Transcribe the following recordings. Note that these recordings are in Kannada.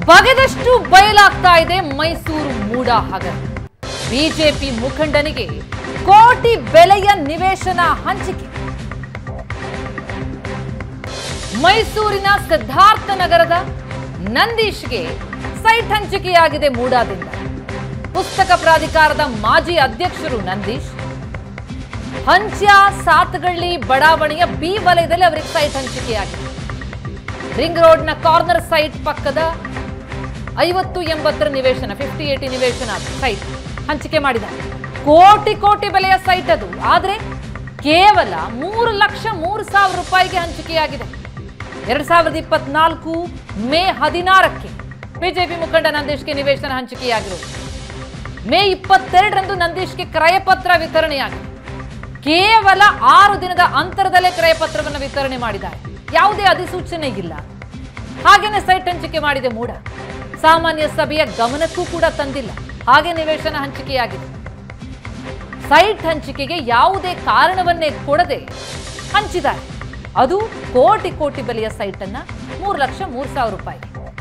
ಬಗೆದಷ್ಟು ಬಯಲಾಗ್ತಾ ಇದೆ ಮೈಸೂರು ಮೂಡ ಹಗರಣ. ಬಿಜೆಪಿ ಮುಖಂಡನಿಗೆ ಕೋಟಿ ಬೆಲೆಯ ನಿವೇಶನ ಹಂಚಿಕೆ. ಮೈಸೂರಿನ ಸಿದ್ಧಾರ್ಥ ನಗರದ ನಂದೀಶ್ಗೆ ಸೈಟ್ ಹಂಚಿಕೆಯಾಗಿದೆ ಮೂಡಾದಿಂದ. ಪುಸ್ತಕ ಪ್ರಾಧಿಕಾರದ ಮಾಜಿ ಅಧ್ಯಕ್ಷರು ನಂದೀಶ್. ಹಂಚ್ಯ ಸಾತಗಳ್ಳಿ ಬಡಾವಣೆಯ ಬಿ ವಲಯದಲ್ಲಿ ಅವರಿಗೆ ಸೈಟ್ ಹಂಚಿಕೆಯಾಗಿದೆ. ರಿಂಗ್ ರೋಡ್ನ ಕಾರ್ನರ್ ಸೈಟ್ ಪಕ್ಕದ 50-80 ನಿವೇಶನ 50-80 ನಿವೇಶನ ಸೈಟ್ ಹಂಚಿಕೆ ಮಾಡಿದ್ದಾರೆ. ಕೋಟಿ ಬೆಲೆಯ ಸೈಟ್ ಅದು. ಆದರೆ ಕೇವಲ 3,03,000 ರೂಪಾಯಿಗೆ ಹಂಚಿಕೆಯಾಗಿದೆ. 2024 ಮೇ 16ಕ್ಕೆ ಬಿಜೆಪಿ ಮುಖಂಡ ನಂದೀಶ್ಗೆ ನಿವೇಶನ ಹಂಚಿಕೆಯಾಗಿರುವುದು. ಮೇ 22ರಂದು ನಂದೀಶ್ಗೆ ಕ್ರಯಪತ್ರ ವಿತರಣೆಯಾಗಿದೆ. ಕೇವಲ 6 ದಿನದ ಅಂತರದಲ್ಲೇ ಕ್ರಯಪತ್ರವನ್ನು ವಿತರಣೆ ಮಾಡಿದ್ದಾರೆ. ಯಾವುದೇ ಅಧಿಸೂಚನೆ ಇಲ್ಲ. ಹಾಗೇನೆ ಸೈಟ್ ಹಂಚಿಕೆ ಮಾಡಿದೆ ಮೂಡ. ಸಾಮಾನ್ಯ ಸಭೆಯ ಗಮನಕ್ಕೂ ಕೂಡ ತಂದಿಲ್ಲ. ಹಾಗೆ ನಿವೇಶನ ಹಂಚಿಕೆಯಾಗಿದೆ. ಸೈಟ್ ಹಂಚಿಕೆಗೆ ಯಾವುದೇ ಕಾರಣವನ್ನೇ ಕೊಡದೆ ಹಂಚಿದ್ದಾರೆ. ಅದು ಕೋಟಿ ಬೆಲೆಯ ಸೈಟ್ ಅನ್ನ 3,03,000 ರೂಪಾಯಿ.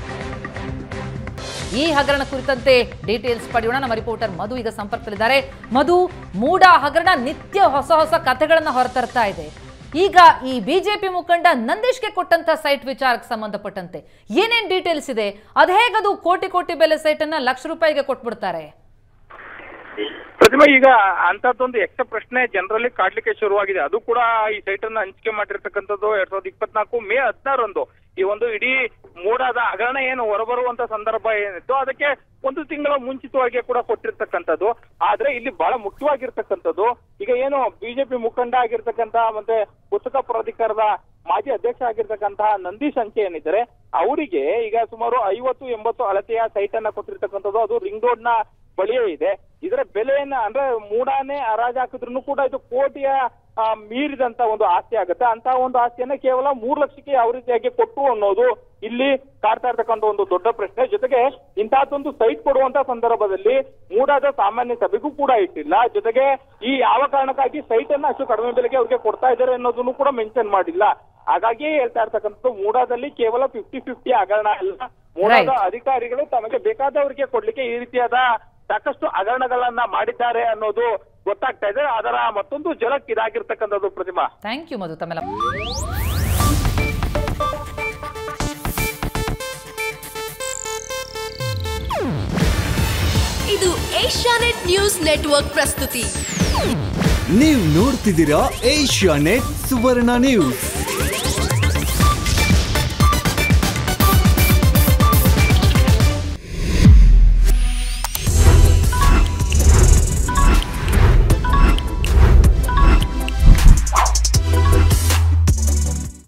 ಈ ಹಗರಣ ಕುರಿತಂತೆ ಡೀಟೇಲ್ಸ್ ಪಡೆಯೋಣ. ನಮ್ಮ ರಿಪೋರ್ಟರ್ ಮಧು ಈಗ ಸಂಪರ್ಕದಲ್ಲಿದ್ದಾರೆ. ಮಧು, ಮೂಡ ಹಗರಣ ನಿತ್ಯ ಹೊಸ ಕಥೆಗಳನ್ನ ಹೊರತರ್ತಾ ಇದೆ. ಈಗ ಈ ಬಿಜೆಪಿ ಮುಖಂಡ ನಂದೀಶ್ಗೆ ಕೊಟ್ಟಂತ ಸೈಟ್ ವಿಚಾರಕ್ಕೆ ಸಂಬಂಧಪಟ್ಟಂತೆ ಏನೇನ್ ಡೀಟೇಲ್ಸ್ ಇದೆ? ಅದು ಹೇಗದು ಕೋಟಿ ಬೆಲೆ ಸೈಟ್ ಅನ್ನ ಲಕ್ಷ ರೂಪಾಯಿಗೆ ಕೊಟ್ಬಿಡ್ತಾರೆ? ಪ್ರತಿಮಾ, ಈಗ ಅಂತದ್ದೊಂದು ಯಕ್ಷ ಪ್ರಶ್ನೆ ಜನರಲ್ಲಿ ಕಾಡ್ಲಿಕ್ಕೆ ಶುರುವಾಗಿದೆ. ಅದು ಕೂಡ ಈ ಸೈಟ್ ಅನ್ನು ಹಂಚಿಕೆ ಮಾಡಿರ್ತಕ್ಕಂಥದ್ದು 2024 ಮೇ 16ರಂದು. ಈ ಒಂದು ಇಡೀ ಮೂಡಾದ ಹಗರಣ ಏನು ಹೊರಬರುವಂತ ಸಂದರ್ಭ ಏನಿತ್ತು ಅದಕ್ಕೆ 1 ತಿಂಗಳ ಮುಂಚಿತವಾಗಿ ಕೂಡ ಕೊಟ್ಟಿರ್ತಕ್ಕಂಥದ್ದು. ಆದ್ರೆ ಇಲ್ಲಿ ಬಹಳ ಮುಖ್ಯವಾಗಿರ್ತಕ್ಕಂಥದ್ದು, ಈಗ ಏನು ಬಿಜೆಪಿ ಮುಖಂಡ ಆಗಿರ್ತಕ್ಕಂಥ ಮತ್ತೆ ಪುಸ್ತಕ ಪ್ರಾಧಿಕಾರದ ಮಾಜಿ ಅಧ್ಯಕ್ಷ ಆಗಿರ್ತಕ್ಕಂತಹ ನಂದೀಶ್ ಅಂಚೆ ಏನಿದ್ದಾರೆ ಅವರಿಗೆ ಈಗ ಸುಮಾರು 50-80 ಅಳತೆಯ ಸೈಟ್ ಅನ್ನ ಕೊಟ್ಟಿರ್ತಕ್ಕಂಥದ್ದು. ಅದು ರಿಂಗ್ ರೋಡ್ ನ ಬಳಿಯೇ ಇದೆ. ಇದರ ಬೆಲೆಯನ್ನ ಅಂದ್ರೆ ಮೂಡಾನೆ ಹರಾಜು ಹಾಕಿದ್ರು ಕೂಡ ಇದು ಕೋಟಿಯ ಮೀರಿದಂತ ಒಂದು ಆಸ್ತಿ ಆಗುತ್ತೆ. ಅಂತ ಒಂದು ಆಸ್ತಿಯನ್ನ ಕೇವಲ 3 ಲಕ್ಷಕ್ಕೆ ಯಾವ ರೀತಿಯಾಗಿ ಕೊಟ್ಟು ಅನ್ನೋದು ಇಲ್ಲಿ ಕಾಡ್ತಾ ಇರ್ತಕ್ಕಂಥ ಒಂದು ದೊಡ್ಡ ಪ್ರಶ್ನೆ. ಜೊತೆಗೆ ಇಂತಹದ್ದೊಂದು ಸೈಟ್ ಕೊಡುವಂತ ಸಂದರ್ಭದಲ್ಲಿ ಮೂಡಾದ ಸಾಮಾನ್ಯ ಸಭೆಗೂ ಕೂಡ ಇಟ್ಟಿಲ್ಲ. ಜೊತೆಗೆ ಈ ಯಾವ ಕಾರಣಕ್ಕಾಗಿ ಸೈಟ್ ಅನ್ನ ಅಷ್ಟು ಕಡಿಮೆ ಬೆಲೆಗೆ ಅವ್ರಿಗೆ ಕೊಡ್ತಾ ಇದ್ದಾರೆ ಅನ್ನೋದನ್ನು ಕೂಡ ಮೆನ್ಷನ್ ಮಾಡಿಲ್ಲ. ಹಾಗಾಗಿ ಹೇಳ್ತಾ ಇರ್ತಕ್ಕಂಥದ್ದು ಮೂಡಾದಲ್ಲಿ ಕೇವಲ 50-50 ಹಗರಣ ಅಲ್ಲ. ಮೂಡಾದ ಅಧಿಕಾರಿಗಳು ತಮಗೆ ಬೇಕಾದವರಿಗೆ ಕೊಡ್ಲಿಕ್ಕೆ ಈ ರೀತಿಯಾದ ಸಾಕಷ್ಟು ಹಗರಣಗಳನ್ನ ಮಾಡಿದ್ದಾರೆ ಅನ್ನೋದು ಗೊತ್ತಾಗ್ತಾ ಇದೆ. ಅದರ ಮತ್ತೊಂದು ಝಲಕ್ ಇದಾಗಿರ್ತಕ್ಕಂಥದ್ದು. ಪ್ರತಿಮಾ, ಥ್ಯಾಂಕ್ ಯು ಮಧು ತಮ್ಮೆಲ್ಲ. ಇದು ಏಷ್ಯಾನೆಟ್ ನ್ಯೂಸ್ ನೆಟ್ವರ್ಕ್ ಪ್ರಸ್ತುತಿ. ನೀವು ನೋಡ್ತಿದ್ದೀರಾ ಏಷ್ಯಾನೆಟ್ ಸುವರ್ಣ ನ್ಯೂಸ್.